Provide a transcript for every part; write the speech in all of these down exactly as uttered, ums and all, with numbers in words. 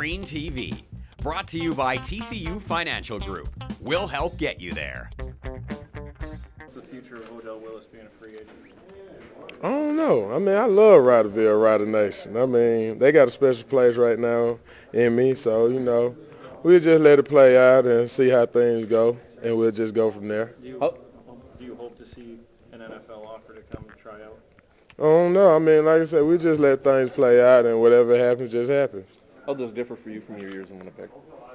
Green T V. Brought to you by T C U Financial Group. We'll help get you there. What's the future of Odell Willis being a free agent? I don't know. I mean, I love Riderville, Rider Nation. I mean, they got a special place right now in me, so, you know, we'll just let it play out and see how things go, and we'll just go from there. Do you, oh. do you hope to see an N F L offer to come and try out? I don't know. I mean, like I said, we just let things play out, and whatever happens, just happens. How does it differ for you from your years in Winnipeg?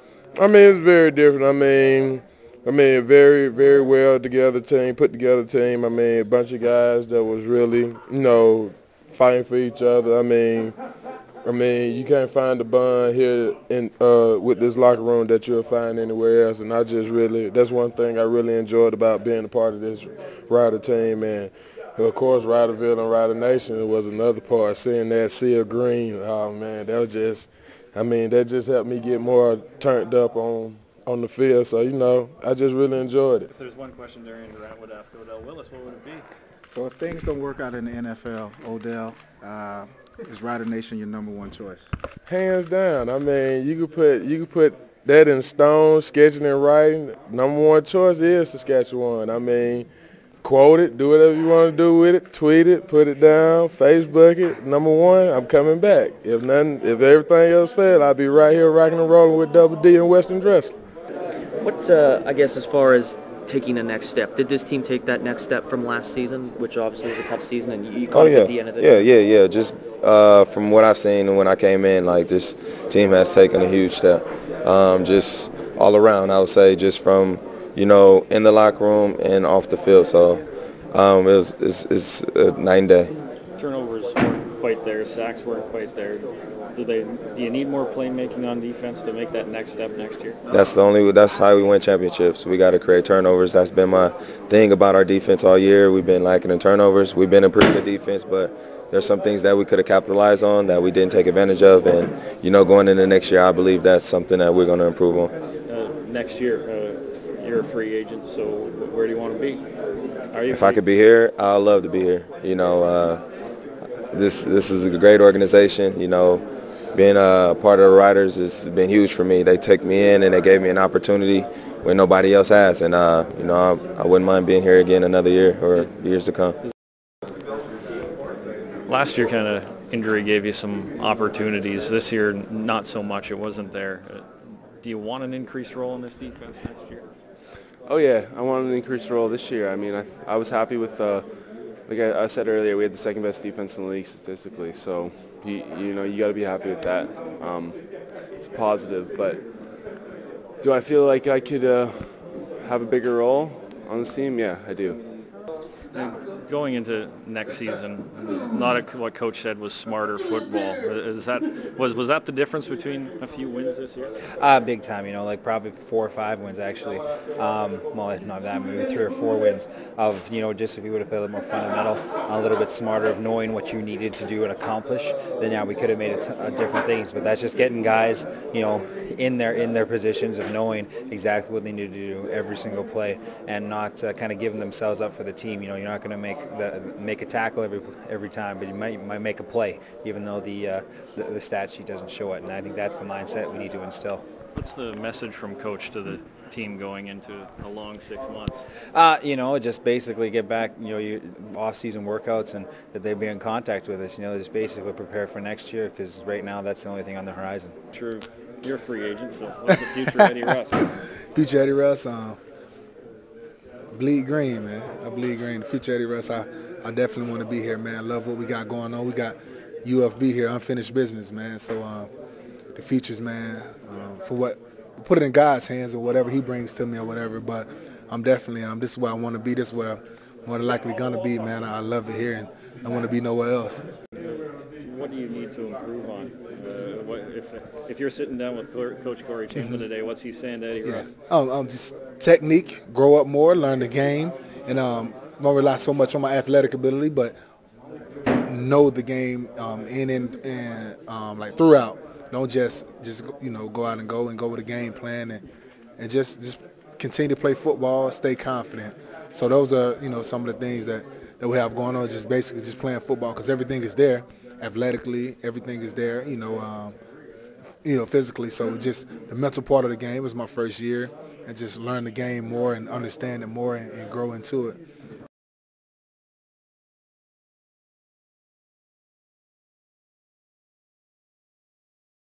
I mean, it's very different. I mean, I mean, very, very well together team, put together team. I mean, a bunch of guys that was really, you know, fighting for each other. I mean, I mean, you can't find a bond here in uh, with this locker room that you'll find anywhere else. And I just really, that's one thing I really enjoyed about being a part of this Rider team. And of course, Riderville and Rider Nation was another part. Seeing that sea of green, oh man, that was just, I mean, that just helped me get more turned up on. on the field, so, you know, I just really enjoyed it. If there's one question Darian Durant would ask Odell Willis, what would it be? So if things don't work out in the N F L, Odell, uh, is Rider Nation your number one choice? Hands down. I mean, you could put you could put that in stone, sketching and writing. Number one choice is Saskatchewan. I mean, quote it, do whatever you want to do with it, tweet it, put it down, Facebook it. Number one, I'm coming back. If nothing, if everything else failed, I'll be right here rocking and rolling with Double D and Western Dressler. What, uh, I guess, as far as taking the next step, did this team take that next step from last season, which obviously was a tough season, and you, you caught oh, it yeah. at the end of it? Yeah, yeah, yeah. Just uh, from what I've seen and when I came in, like, this team has taken a huge step. Um, just all around, I would say, just from, you know, in the locker room and off the field. So um, it was, it's, it's a night and day. Turnovers weren't quite there. Sacks weren't quite there. Do they? Do you need more playmaking on defense to make that next step next year? That's the only. That's how we win championships. We got to create turnovers. That's been my thing about our defense all year. We've been lacking in turnovers. We've been a pretty good defense, but there's some things that we could have capitalized on that we didn't take advantage of. And you know, going into next year, I believe that's something that we're going to improve on. Uh, next year, uh, you're a free agent. So where do you want to be? Are you if free? I could be here, I'd love to be here. You know, uh, this this is a great organization. You know. Being a part of the Riders has been huge for me. They took me in and they gave me an opportunity when nobody else has. And, uh, you know, I, I wouldn't mind being here again another year or years to come. Last year kind of injury gave you some opportunities. This year, not so much. It wasn't there. Uh, do you want an increased role in this defense next year? Oh, yeah. I want an increased role this year. I mean, I, I was happy with, uh, like I, I said earlier, we had the second best defense in the league statistically. So, you, you know, you got to be happy with that. Um, it's a positive. But do I feel like I could uh, have a bigger role on this team? Yeah, I do. And going into next season, a lot of what Coach said was smarter football. Is that was was that the difference between a few wins this year? Uh, big time, you know, like probably four or five wins actually. Um, well, not that, maybe three or four wins of, you know, just if we would have played a little more fundamental, a little bit smarter of knowing what you needed to do and accomplish, then yeah, we could have made it uh, different things. But that's just getting guys, you know, in their in their positions of knowing exactly what they need to do every single play and not uh, kind of giving themselves up for the team. You know, you're not going to make the, make a tackle every every time, but you might you might make a play, even though the, uh, the the stat sheet doesn't show it. And I think that's the mindset we need to instill. What's the message from Coach to the team going into a long six months? Uh, you know, just basically get back, you know, your off-season workouts and that they be in contact with us. You know, just basically prepare for next year because right now that's the only thing on the horizon. True. You're a free agent, so what's the future of Eddie Russ? Future Eddie Russ, um, bleed green, man. I bleed green. The future Eddie Russ, I, I definitely want to be here, man. I love what we got going on. We got U F B here, unfinished business, man. So um, the futures, man, um, for what, put it in God's hands or whatever He brings to me or whatever. But I'm definitely, um, this is where I want to be. This is where I'm more than likely going to be, man. I love it here, and I want to be nowhere else. What do you need to improve on? Uh, what, if if you're sitting down with Coach Corey Kinsman today, what's he saying to Eddie Russ? Yeah. Um, um, just technique, grow up more, learn the game, and um, don't rely so much on my athletic ability, but know the game um, in and, and um, like throughout. Don't just just you know go out and go and go with a game plan and and just just continue to play football, stay confident. So those are you know some of the things that that we have going on. Just basically just playing football because everything is there. Athletically, everything is there, you know, um, you know, physically. So just the mental part of the game was my first year, and just learn the game more and understand it more and, and grow into it.